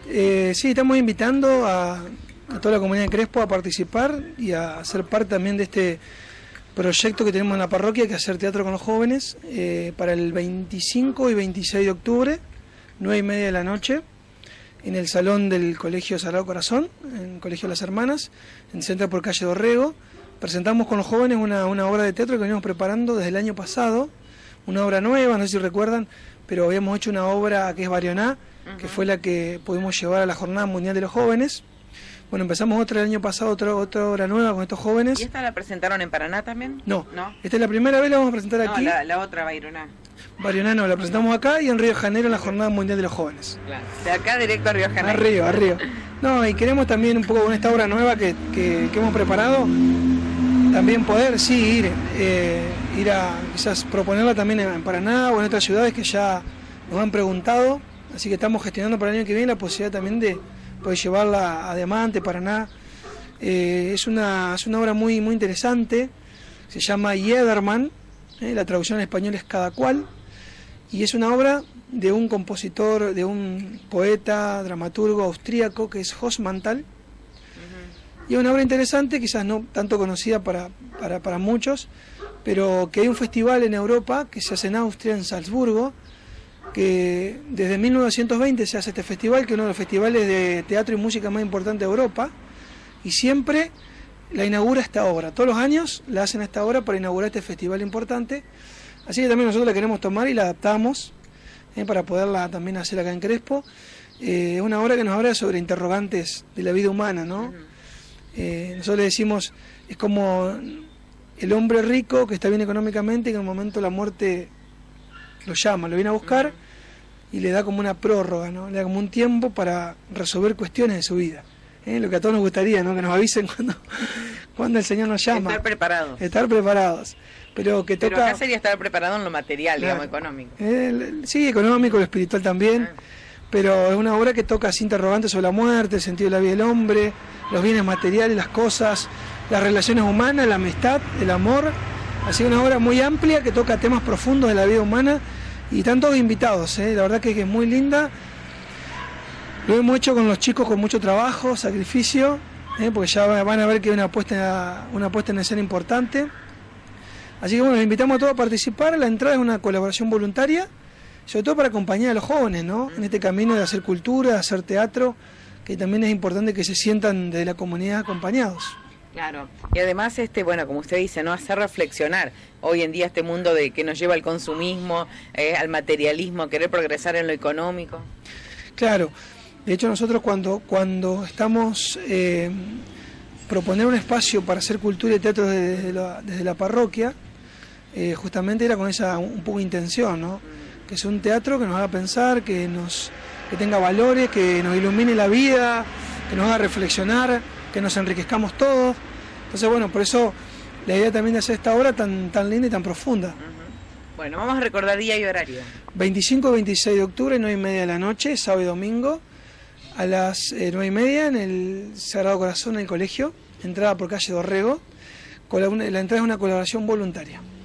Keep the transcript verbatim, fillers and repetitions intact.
Eh, sí, estamos invitando a, a toda la comunidad de Crespo a participar y a ser parte también de este proyecto que tenemos en la parroquia, que es hacer teatro con los jóvenes, eh, para el veinticinco y veintiséis de octubre, nueve y media de la noche, en el salón del Colegio Sagrado Corazón, en el Colegio Las Hermanas, en Centro por Calle Dorrego. Presentamos con los jóvenes una, una obra de teatro que venimos preparando desde el año pasado, una obra nueva, no sé si recuerdan, pero habíamos hecho una obra que es Barioná, uh-huh. que fue la que pudimos llevar a la Jornada Mundial de los Jóvenes. Bueno, empezamos otra el año pasado, otra, otra obra nueva con estos jóvenes. ¿Y esta la presentaron en Paraná también? No, ¿No? Esta es la primera vez, la vamos a presentar no, aquí. La, la otra, Barioná. Barioná no, la presentamos acá y en Río de Janeiro en la Jornada Mundial de los Jóvenes. Claro. De acá directo a Río de Janeiro. Arriba, arriba. No, y queremos también un poco con esta obra nueva que, que, que hemos preparado, también poder, sí, ir, eh, ir a quizás proponerla también en Paraná o en otras ciudades que ya nos han preguntado, así que estamos gestionando para el año que viene la posibilidad también de poder llevarla a Diamante, Paraná. Eh, es, una, es una obra muy, muy interesante, se llama Jedermann, eh, la traducción en español es Cada Cual, y es una obra de un compositor, de un poeta, dramaturgo austríaco que es Jos Mantal. Y es una obra interesante, quizás no tanto conocida para, para, para muchos, pero que hay un festival en Europa que se hace en Austria, en Salzburgo, que desde mil novecientos veinte se hace este festival, que es uno de los festivales de teatro y música más importantes de Europa, y siempre la inaugura esta obra. Todos los años la hacen a esta obra para inaugurar este festival importante, así que también nosotros la queremos tomar y la adaptamos eh, para poderla también hacer acá en Crespo. Es eh, una obra que nos habla sobre interrogantes de la vida humana, ¿no? Eh, nosotros le decimos, es como el hombre rico que está bien económicamente y que en un momento la muerte lo llama, lo viene a buscar y le da como una prórroga, ¿no? Le da como un tiempo para resolver cuestiones de su vida. ¿Eh? Lo que a todos nos gustaría, ¿no? Que nos avisen cuando, cuando el Señor nos llama. Estar preparados. Estar preparados. Pero que toca... Pero acá sería estar preparado en lo material, claro, digamos, económico. Eh, sí, económico, lo espiritual también. Ah. Pero es una obra que toca así interrogantes sobre la muerte, el sentido de la vida del hombre, los bienes materiales, las cosas, las relaciones humanas, la amistad, el amor. Así que una obra muy amplia que toca temas profundos de la vida humana y están todos invitados, ¿eh? La verdad que es muy linda. Lo hemos hecho con los chicos con mucho trabajo, sacrificio, ¿eh? Porque ya van a ver que hay una puesta, una puesta en escena importante. Así que bueno, los invitamos a todos a participar. La entrada es una colaboración voluntaria, sobre todo para acompañar a los jóvenes, ¿no? En este camino de hacer cultura, de hacer teatro, que también es importante que se sientan de la comunidad acompañados. Claro, y además, este, bueno, como usted dice, ¿no? Hacer reflexionar hoy en día este mundo de que nos lleva al consumismo, eh, al materialismo, querer progresar en lo económico. Claro, de hecho nosotros cuando, cuando estamos eh, proponer un espacio para hacer cultura y teatro desde la, desde la parroquia, eh, justamente era con esa un poco intención, ¿no? Que es un teatro que nos haga pensar, que nos que tenga valores, que nos ilumine la vida, que nos haga reflexionar, que nos enriquezcamos todos. Entonces, bueno, por eso la idea también de hacer esta obra tan, tan linda y tan profunda. Uh-huh. Bueno, vamos a recordar día y horario. veinticinco y veintiséis de octubre, nueve y media de la noche, sábado y domingo, a las eh, nueve y media en el Sagrado Corazón, en el colegio, entrada por calle Dorrego. La entrada es una colaboración voluntaria.